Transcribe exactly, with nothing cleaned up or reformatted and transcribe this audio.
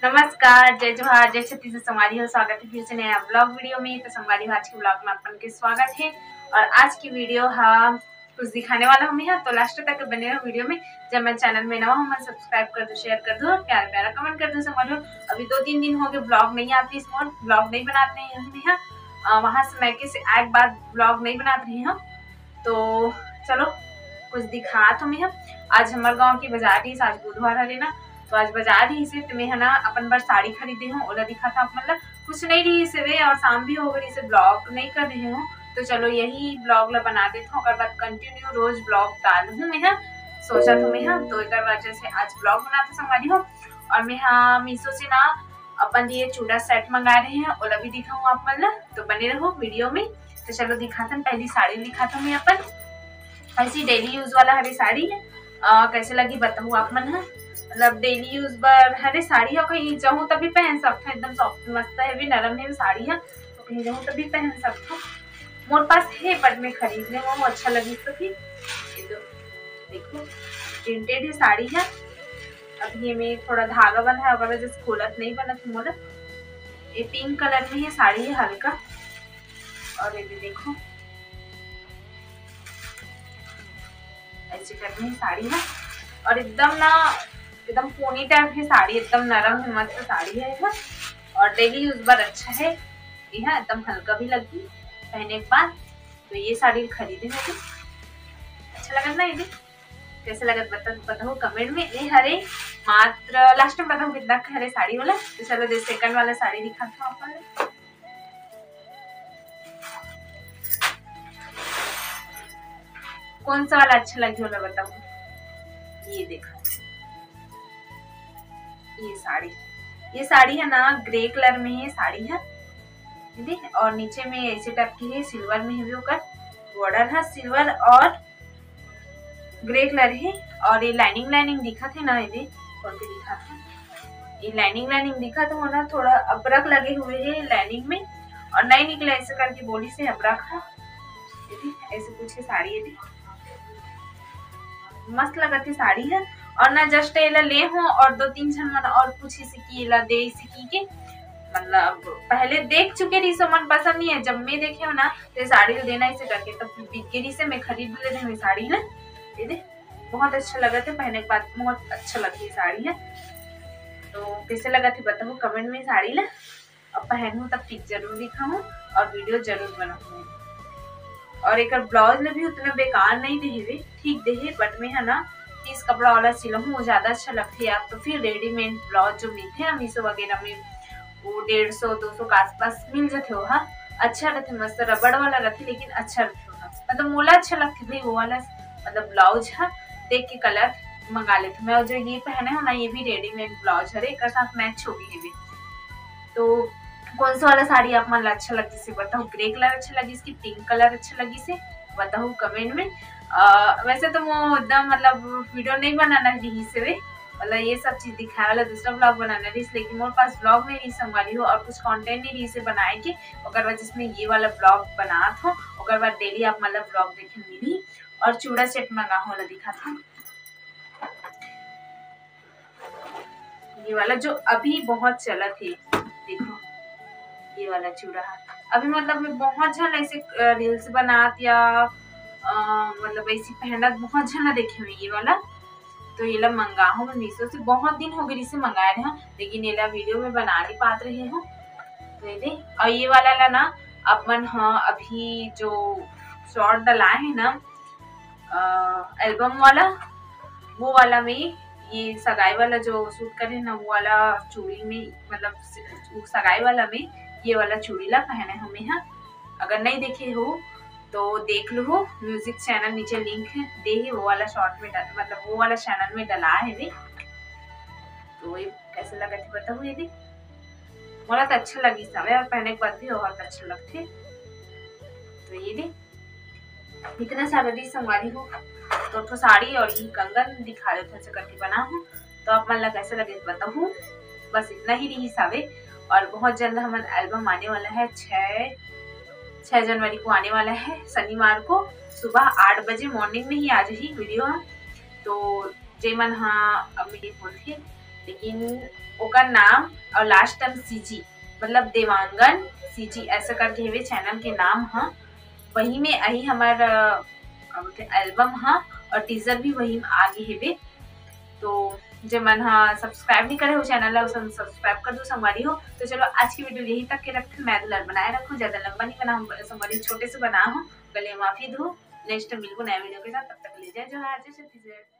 नमस्कार, जय जोहार, जय छत्तीसगढ़। संगवारी हो, स्वागत है फिर से नया ब्लॉग वीडियो में। तो संगवारी हो, आज के ब्लॉग में अपन के स्वागत है। और आज की वीडियो हा कुछ दिखाने वाला हूँ मैं, तो लास्ट तक बने रहो वीडियो में। जब मैं चैनल में नवा हूँ, मैं सब्सक्राइब कर दो, शेयर कर दो, प्यार प्यारा कमेंट कर दो। संगवारी हो, अभी दो तीन दिन हो गए ब्लॉग नहीं आती, इस मोड ब्लॉग नहीं बनाते हैं वहाँ से मैं किसी एक बार ब्लॉग नहीं बना रही हूँ। तो चलो कुछ दिखा तो मैं। आज हमारे गाँव की बाजार रही, आज बुधवार है ना, तो आज बाजार ही से तो मैं है ना अपन बार साड़ी खरीदे हूँ, ओला दिखा था मतलब कुछ नहीं रही से वे, और शाम भी हो गई से ब्लॉग नहीं कर रहे हूँ। तो चलो यही ब्लॉग ला बना देता हूँ, और बाद कंटिन्यू रोज ब्लॉग डाल हूँ मैं सोचा था मैं। तो एक वजह से आज ब्लॉग बनाते संगवारी हो। और मैं हाँ मीशो से ना अपन ये चूड़ा सेट मंगा रहे हैं, ओला भी दिखाऊँ आप मतलब, तो बने रहो वीडियो में। तो चलो दिखाता हूँ, पहली साड़ी दिखाता हूँ मैं अपन, ऐसी डेली यूज वाला हरी साड़ी है। आ, कैसे लगी बताऊँ आप मन है, मतलब डेली यूज पर हरे साड़ी है, कहीं जाऊँ तभी पहन सकते हैं, एकदम सॉफ्ट मस्त है भी, नरम है भी साड़ी है, तो कहीं जाऊँ तभी पहन सकते हो। मोर पास है बट मैं खरीद ले वो अच्छा लगी तो फिर ये तो देखो प्रिंटेड है साड़ी है। अब ये में थोड़ा धागा बंधा है, अगर जैसे खोलत नहीं बना थी मोला। ये पिंक कलर में है साड़ी है हल्का, और ये भी देखो ऐसे करके साड़ी है, और एकदम ना एकदम पोनी टाइप की साड़ी, एकदम नरम है, मस्त साड़ी है यह, और डेली यूज पर अच्छा है यह, एकदम हल्का भी लगती पहने के बाद। तो ये साड़ी खरीदे मुझे अच्छा लगा ना, ये कैसे लगा बता बताओ कमेंट में। ये हरे मात्र लास्ट में बताओ कितना हरे साड़ी वाला। तो चलो दे सेकंड वाला साड़ी दिखाता हूँ अपन। कौन सा वाला अच्छा लगे वाला बताओ। ये देखो ये साड़ी, ये साड़ी है ना ग्रे कलर में ये साड़ी है दीदी, और नीचे में ऐसे टाइप की है, सिल्वर में है भी बॉर्डर है, सिल्वर और ग्रे कलर है। और ये लाइनिंग लाइनिंग दिखा थे ना, ये कौन के दिखा था, ये लाइनिंग लाइनिंग दिखा था ना, थोड़ा अबरक लगे हुए है लाइनिंग में, और नहीं निकला ऐसे करके बोली से अबरक है दीदी, ऐसे कुछ है साड़ी है, मस्त लगा थी साड़ी है। और ना जस्ट एला ले हूँ, और दो तीन जन मन और कुछ ही की एला दे की के मतलब पहले देख चुके रही, सो मन पसंद नहीं है, जब मैं देखे हो ना तो साड़ी को देना इसे करके, तब तो बिकेरी से मैं खरीद ले रही साड़ी ना, ये दे बहुत अच्छा लगा था, पहने के बाद बहुत अच्छा लगती है साड़ी है। तो कैसे लगा थी बताओ कमेंट में साड़ी ला, अब पहनूं तब पिक जरूर दिखाऊं और वीडियो जरूर बनाऊं। और एक ब्लाउज में भी उतना बेकार नहीं दे, ठीक दे, बट में है ना तीस कपड़ा वाला सिला हूँ, वो ज्यादा अच्छा लगती है। आप तो फिर रेडीमेड ब्लाउज जो मिलते हैं ना मीशो वगैरह में, वो डेढ़ सौ दो सौ के आसपास मिल जाते हो, हाँ अच्छा रहते, मस्त रबड़ वाला रहते, लेकिन अच्छा रहते हो, मतलब मोला अच्छा लगती भाई वो वाला मतलब ब्लाउज है, देख के कलर मंगा लेते। मैं जो ये पहने हो ना, ये भी रेडीमेड ब्लाउज है, एक साथ मैच हो गई है भी। तो कौन सा वाला साड़ी आप मन अच्छा लगी से बताओ, ग्रे कलर अच्छा लगी इसकी, पिंक कलर अच्छा लगी से बताओ कमेंट में। आ, वैसे तो वो एकदम मतलब वीडियो नहीं बनाना रही से वे, मतलब ये सब चीज दिखाया वाला दूसरा ब्लॉग बनाना रही, लेकिन मेरे पास ब्लॉग नहीं रही संभाली हो, और कुछ कंटेंट नहीं रही से बनाए के, अगर बाद जिसमें ये वाला ब्लॉग बना था, अगर बाद डेली आप मतलब ब्लॉग देखे मिली। और चूड़ा सेट मंगा वाला दिखा था, ये वाला जो अभी बहुत चला थे, देखो ये वाला चूड़ा अभी मतलब मैं बहुत जन ऐसे रील्स बनात या आ, मतलब ऐसी पहनत बहुत जन देखे हुए ये वाला। तो ये ला मंगा हूँ मैं मीशो से, बहुत दिन हो गए इसे मंगाए रहे हैं, लेकिन ये ला वीडियो में बना नहीं पाते रहे हूँ। तो ये दे, और ये वाला ला ना अपन हाँ अभी जो शॉर्ट डलाए है ना एल्बम वाला, वो वाला में ये सगाई वाला जो शूट करे ना, वो वाला चूड़ी में मतलब सगाई वाला में ये वाला चूड़ी ला पहने हमें यहाँ। अगर नहीं देखे हो तो देख लो, म्यूजिक चैनल नीचे लिंक है दे ही, वो वाला शॉर्ट में मतलब वो वाला चैनल में डला है भी। तो ये कैसे लगा थी बताओ, ये बहुत अच्छा लगी सब, और पहने के बाद भी बहुत अच्छा लगते। तो ये दे इतना सारा दी संवारी हो, तो तो साड़ी और ये कंगन दिखा देते हैं करके बना हूँ। तो आप मन कैसे लगे बताओ, बस इतना ही रही सावे। और बहुत जल्द हमारा एल्बम आने वाला है, छह छह जनवरी को आने वाला है, शनिवार को सुबह आठ बजे मॉर्निंग में ही आज ही वीडियो है। तो जे मन हाँ अब मेरी बोल थी, लेकिन ओकर नाम और लास्ट टाइम सीजी मतलब देवांगन सीजी ऐसा करके हेवे चैनल के नाम हाँ। वही में अही हमार एल्बम हाँ और टीजर भी वही में आगे हेवे। तो जो मन हाँ सब्सक्राइब नहीं करे हो चैनल ला सब्सक्राइब कर दो संगवारी हो। तो चलो आज की वीडियो यही तक के रखते, मैं दुलार बनाए रखूँ, ज्यादा लंबा नहीं बना हूँ संगवारी, छोटे से बना हूँ, गले माफी दो। नेक्स्ट मिलूँ नए वीडियो के साथ, तब तक ले जाए जो है।